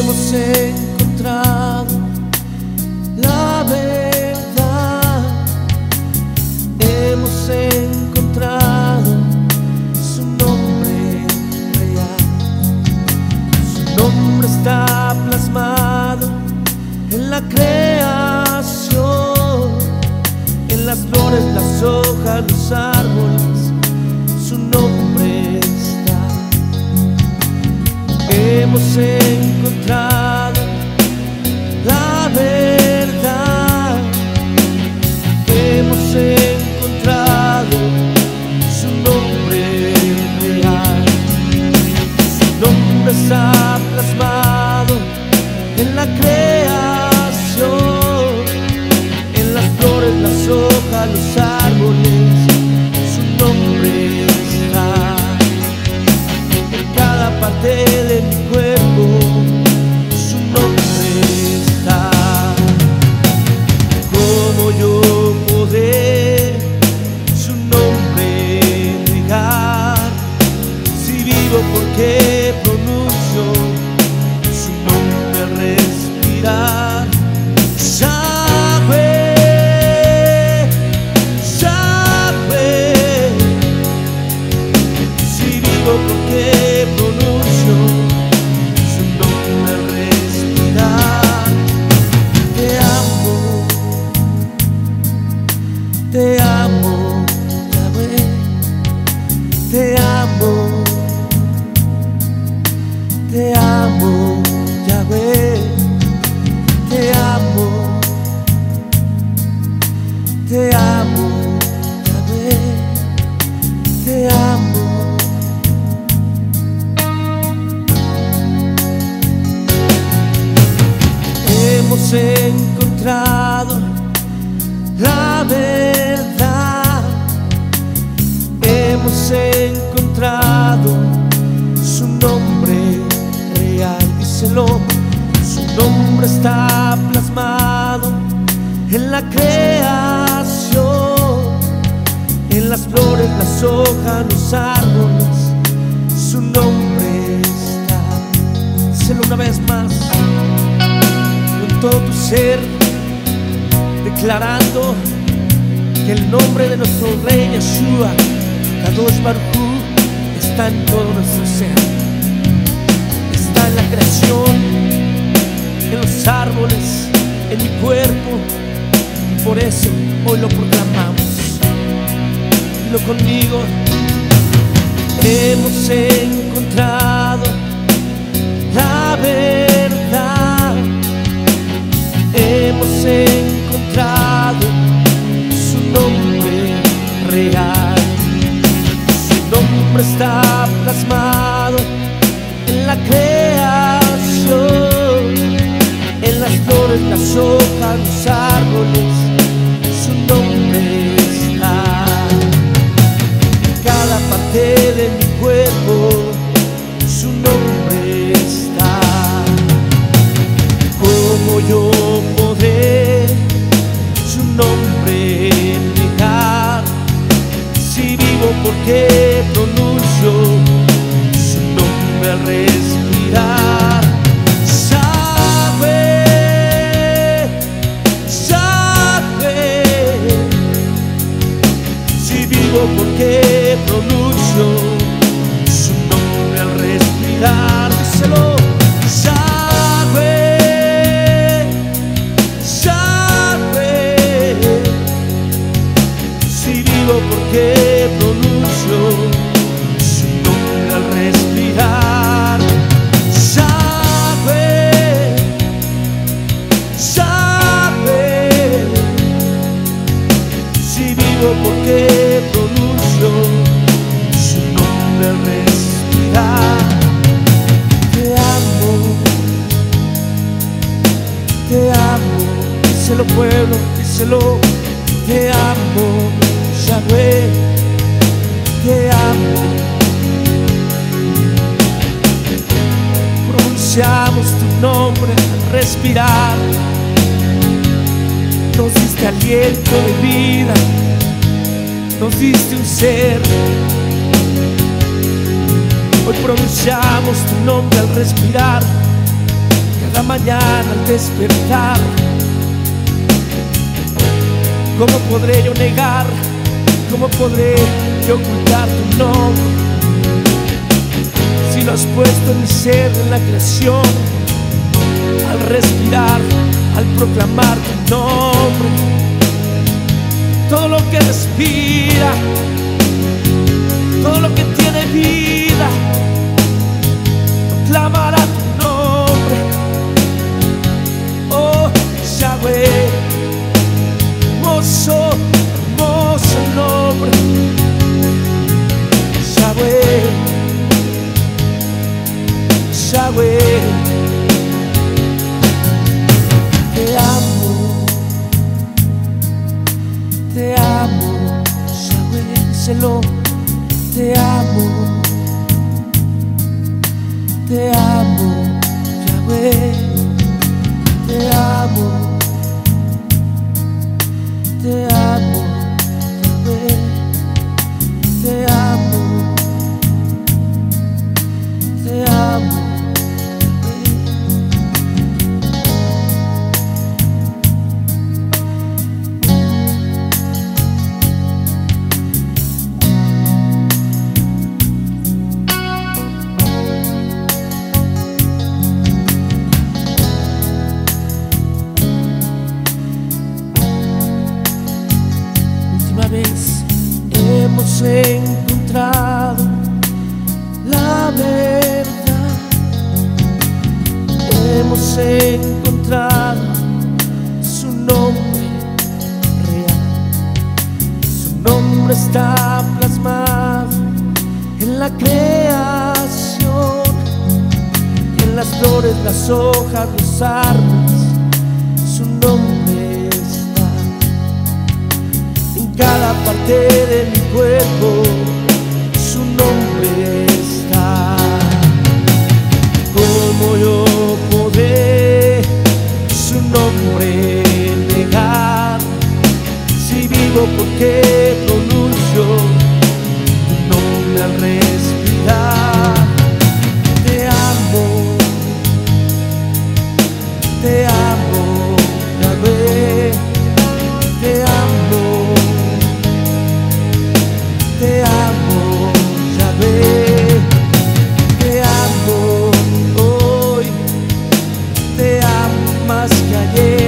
Hemos encontrado la verdad, hemos encontrado su nombre real. Su nombre está plasmado en la creación, en las flores, las hojas, los árboles. Su nombre está. Hemos encontrado la verdad, hemos encontrado su nombre real. Su nombre está plasmado en la creación, en las flores, las hojas, los árboles. Su nombre está en cada parte de mi cuerpo. Su nombre está. ¿Cómo yo poder su nombre negar? Si vivo, porque pronuncio su nombre al respirar. Yahweh, Yahweh. Si vivo, porque pronuncio su nombre al respirar. Te amo, Yahweh. Te amo, Yahweh. Te amo, Yahweh. Te amo. Hemos encontrado la verdad, hemos encontrado su nombre real. Díselo. Su nombre está plasmado en la creación, en las flores, las hojas, los árboles. Su nombre está. Díselo una vez más, con todo tu ser, declarando que el nombre de nuestro Rey Yeshua, Kadosh Baruj Hu, está en todo nuestro ser. Está en la creación, en los árboles, en mi cuerpo, y por eso hoy lo proclamamos. Dilo conmigo. Hemos encontrado la verdad, hemos encontrado su nombre real. Su nombre está plasmado en la creación, en las flores, las hojas, los árboles. Su nombre está en cada parte de mi cuerpo. Su nombre está. ¿Cómo yo poder su nombre negar? Si vivo, porque pronuncio su nombre al respirar. Yahweh, Yahweh. Si vivo, porque pronuncio su nombre al respirar. Díselo. Yahweh, Yahweh. Si vivo, porque pronuncio su nombre al respirar. Yahweh, Yahweh. Si vivo, porque pronuncio su nombre al respirar. Te amo, díselo pueblo, díselo. Te amo, Yahweh, te amo. Pronunciamos tu nombre al respirar. Nos diste aliento de vida, nos diste un ser. Hoy pronunciamos tu nombre al respirar. cada mañana al despertar. ¿Cómo podré yo negar? ¿Cómo podré yo ocultar tu nombre? Si lo has puesto en mi ser, en la creación, al respirar, al proclamar tu nombre. Todo lo que respira, todo lo que tiene vida, proclamará tu nombre. Oh, Yahweh, hermoso, hermoso nombre. Yahweh, Yahweh, te amo, Yahweh, díselo, te amo, Yahweh, te amo, Yahweh, te amo, te amo. Vez hemos encontrado la verdad, hemos encontrado su nombre real. Su nombre está plasmado en la creación, en las flores, las hojas, los árboles. Su nombre cada parte de mi cuerpo, su nombre está. ¿Cómo yo podré su nombre negar? Si vivo, porque pronuncio tu nombre al respirar. Te amo, Yahweh, te amo. Te amo, Yahweh, te amo hoy, te amo más que ayer.